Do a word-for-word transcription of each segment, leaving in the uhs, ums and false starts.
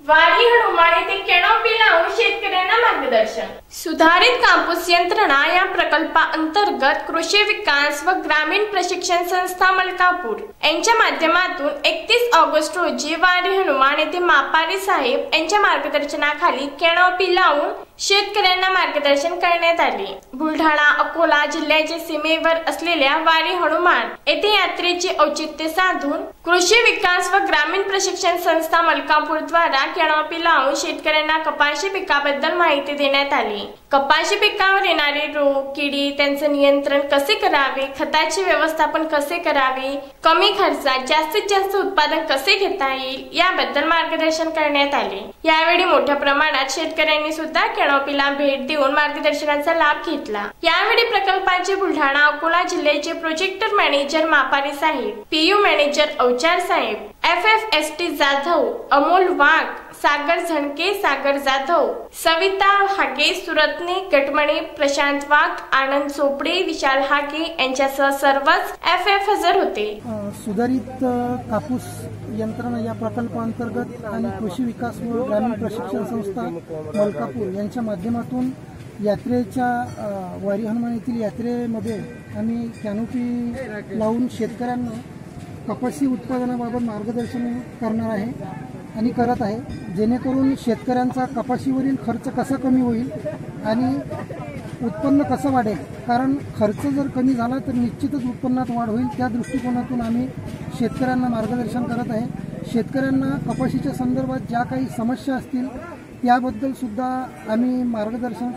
वारी हनुमान येथे कॅनोपी लावून शेतकऱ्यांना मार्गदर्शन। सुधारित कापूस यंत्रणा या प्रकल्पाअंतर्गत कृषी विकास व ग्रामीण प्रशिक्षण संस्था मलकापूर यांच्या माध्यमातून एकतीस ऑगस्ट रोजी वारी हनुमान येथे मापारी साहेब यांच्या मार्गदर्शनाखाली कॅनोपी लावून शेतकऱ्यांना मार्गदर्शन करण्यात आले। बुलढाणा अकोला जिल्ह्याच्या सीमेवर असलेल्या वारी हनुमान येथे यात्रेचे औचित्य साधून कृषी विकास व ग्रामीण प्रशिक्षण संस्था मलकापूर द्वारा कॅनोपी लावून शेतकऱ्यांना कपाशी पिकाबद्दल माहिती देण्यात आली। कपाशी पिकावर येणारे रोग किडी त्यांचे नियंत्रण कसे करावे, खताचे व्यवस्थापन कसे करावे, कमी खर्चात जास्तीत जास्त उत्पादन कसे घेता येईल याबद्दल मार्गदर्शन करण्यात आले। यावेळी मोठ्या प्रमाणात शेतकऱ्यांनी सुद्धा कॅनोपीला भेट देऊन मार्गदर्शनाचा लाभ घेतला। यावेळी प्रकल्पाचे बुलढाणा अकोला जिल्ह्याचे projector manager Mapari saheb, PU manager Avchar saheb, F F S T Jadhav, Amol Wagh, Sagar Zanke, Sagar Jadhav, Savita Hage, Suratne Gatmane, Prashant Wagh, Anand Chopde, Vishal Hage यांच्यासह सर्वच एफ एफ हजर होते। सुधारित कापूस यंत्रणा या प्रकल्पाअंतर्गत आणि कृषी विकास व ग्रामीण प्रशिक्षण संस्था मलकापूर यांच्या माध्यमातून यात्रेच्या वारी हनुमान येथील यात्रेमध्ये आम्ही कॅनोपी लावून शेतकऱ्यांना कपाशी उत्पादनाबाबत मार्गदर्शन करणार आहे आणि करत आहे, जेणेकरून शेतकऱ्यांचा कपाशीवरील खर्च कसा कमी होईल आणि उत्पन्न कसं वाढेल। कारण खर्च जर कमी झाला तर निश्चितच उत्पन्नात वाढ होईल। त्या दृष्टिकोनातून आम्ही शेतकऱ्यांना मार्गदर्शन करत आहे। शेतकऱ्यांना कपाशीच्या संदर्भात ज्या काही समस्या असतील त्याबद्दल सुद्धा आम्ही मार्गदर्शन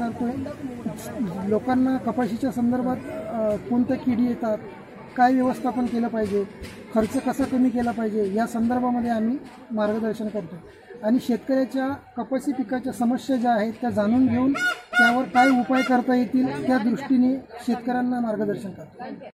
करतोय। लोकांना कपाशीच्या संदर्भात कोणत्या किडी येतात, काय व्यवस्थापन केलं पाहिजे, खर्च कसा कमी केला पाहिजे या संदर्भामध्ये आम्ही मार्गदर्शन करतो आणि शेतकऱ्याच्या कपाशी पिकाच्या समस्या ज्या आहेत त्या जाणून घेऊन त्यावर काय उपाय करता येतील त्या दृष्टीने शेतकऱ्यांना मार्गदर्शन करतो।